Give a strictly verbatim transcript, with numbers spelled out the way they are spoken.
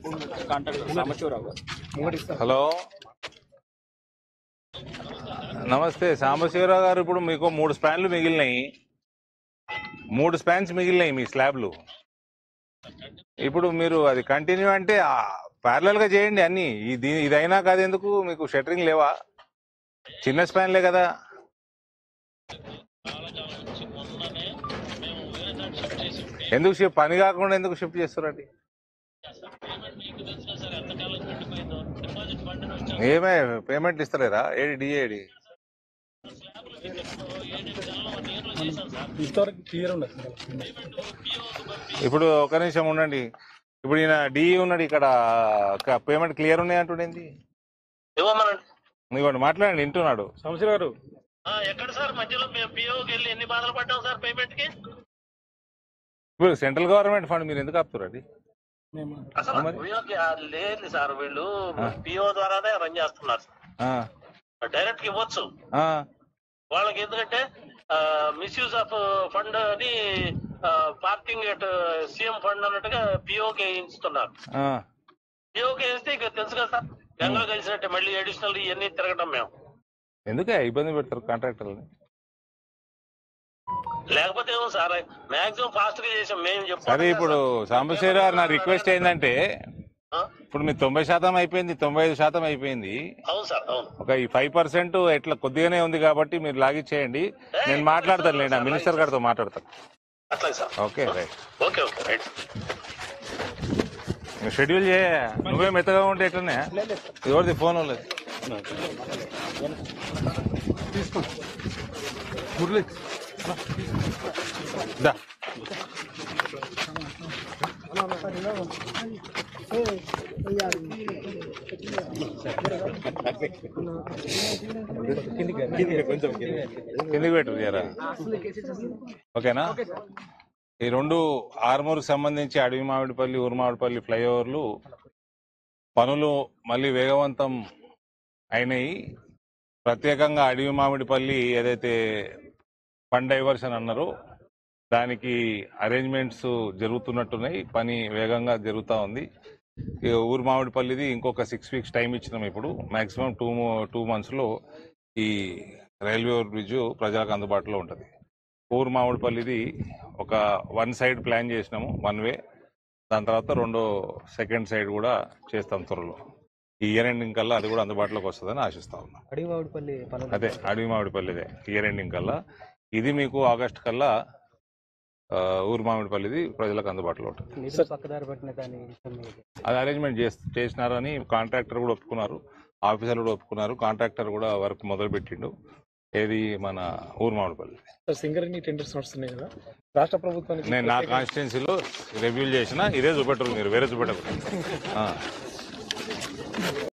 Hello నమస్తే సాంబశివరావు గారు. ఇప్పుడు మీకు మూడు స్పాన్లు మిగిలినాయి, మూడు స్పాన్స్ మిగిలినాయి మీ స్లాబ్లు. ఇప్పుడు మీరు అది కంటిన్యూ అంటే ప్యారలల్ గా చేయండి అన్ని. ఇది ఇదైనా కాదు, ఎందుకు మీకు షట్టరింగ్ లేవా? చిన్న స్పాన్లే కదా. ఎందుకు షిఫ్ట్ పని కాకుండా ఎందుకు షిఫ్ట్ చేస్తారండి? ఏమే పేమెంట్ ఇస్తలేరా? ఏడి డిఏడి ఇప్పుడు ఒక నిమిషం ఉండండి. ఇప్పుడు ఈయన డిఈ ఉన్నాడు ఇక్కడ, పేమెంట్ క్లియర్ ఉన్నాయి అంటుండేంది? ఇవ్వండి, మాట్లాడండి, వింటున్నాడు. సంవత్సరం గారు ఎక్కడ సార్ మధ్యలో పిఓకి వెళ్ళి ఎన్ని బాధలు పడ్డాం సార్ పేమెంట్ కి? ఇప్పుడు సెంట్రల్ గవర్నమెంట్ ఫండ్ మీరు ఎందుకు ఆపుతారండి? అసలు లేదు సార్, వీళ్ళు పిఓ ద్వారానే రన్ చేస్తున్నారు. డైరెక్ట్ ఇవ్వచ్చు వాళ్ళకి, ఎందుకంటే మిస్యూజ్ ఆఫ్ ఫండ్ అని పార్కింగ్ ఎట్ సీఎం ఫండ్ అన్నట్టుగా పిఓకి వేయిస్తున్నారు. పిఓకి వేస్తే ఇక తెలుసు కదా సార్, గంగలో కలిసినట్టే మళ్ళీ అడిషనల్ ఇవన్నీ తిరగటం. మేము ఎందుకే ఇబ్బంది పెడతారు కాంట్రాక్టర్ని? లేకపోతే ఏమో సార్, మాక్సిమం ఫాస్ట్ గా చేసాం మేము చెప్తాం. సరే, ఇప్పుడు సాంబశివరావు నా రిక్వెస్ట్ ఏంటంటే, ఇప్పుడు మీ తొంభై శాతం అయిపోయింది, తొంభై ఐదు శాతం అయిపోయింది. అవును సార్, అవును. ఒక ఈ ఫైవ్ పర్సెంట్ ఎట్లా కొద్దిగానే ఉంది కాబట్టి మీరు లాగిచ్చేయండి. నేను మాట్లాడతాను లేండి, మినిస్టర్ గారితో మాట్లాడతాను. అట్లాగే sir. Okay right. Okay okay right. Schedule చేయ, నువ్వే మెత్తగా ఉంటే ఎట్లనే ఎవరిది ఫోన్ లేదు. మురళి దా కిందికి పెట్టు జరా. ఓకేనా? ఈ రెండు ఆర్మూర్కి సంబంధించి అడవి మామిడిపల్లి, ఊరుమామిడిపల్లి ఫ్లైఓవర్లు పనులు మళ్ళీ వేగవంతం అయినాయి. ప్రత్యేకంగా అడవి మామిడిపల్లి ఏదైతే ఫండ్ డైవర్షన్ అన్నారో దానికి అరేంజ్మెంట్స్ జరుగుతున్నట్టున్నాయి, పని వేగంగా జరుగుతూ ఉంది. ఊరు మామిడిపల్లిది ఇంకొక సిక్స్ వీక్స్ టైం ఇచ్చినాం. ఇప్పుడు మాక్సిమం టూ టూ మంత్స్లో ఈ రైల్వే ఓవర్ బ్రిడ్జ్ ప్రజలకు అందుబాటులో ఉంటుంది. ఊరు మామిడిపల్లిది ఒక వన్ సైడ్ ప్లాన్ చేసినాము, వన్ వే. దాని తర్వాత రెండో సెకండ్ సైడ్ కూడా చేస్తాం త్వరలో. ఈ ఇయర్ ఎండింగ్ కల్లా అది కూడా అందుబాటులోకి వస్తుందని ఆశిస్తా ఉన్నాం. అడవి మామిడిపల్లి అదే అడవి మామిడిపల్లిదే ఇయర్ ఎండింగ్ కల్లా. ఇది మీకు ఆగస్ట్ కల్లా ఊరు మామిడిపల్లిది ప్రజలకు అందుబాటులో ఉంటుంది. అది అరేంజ్మెంట్ చేసినారని కాంట్రాక్టర్ కూడా ఒప్పుకున్నారు, ఆఫీసర్లు కూడా ఒప్పుకున్నారు. కాంట్రాక్టర్ కూడా వర్క్ మొదలు పెట్టిండు. ఏది మన ఊరు మామిడిపల్లి. సింగరేణి టెండర్స్ నడుస్తున్నాయి కదా రాష్ట్ర ప్రభుత్వానికి. నేను నా కాన్స్టిట్యున్సీలో రివ్యూ చేసిన, ఇదే చూపెట్టరు మీరు, వేరే చూపెట్టరు.